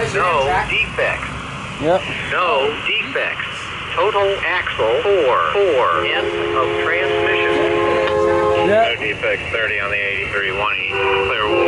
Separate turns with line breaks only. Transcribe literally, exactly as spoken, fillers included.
Is there
No
Amtrak?
defects.
Yep.
No defects. Total axle four. Four. End of transmission.
Yep.
No defects thirty on the eighty-three one E. Clear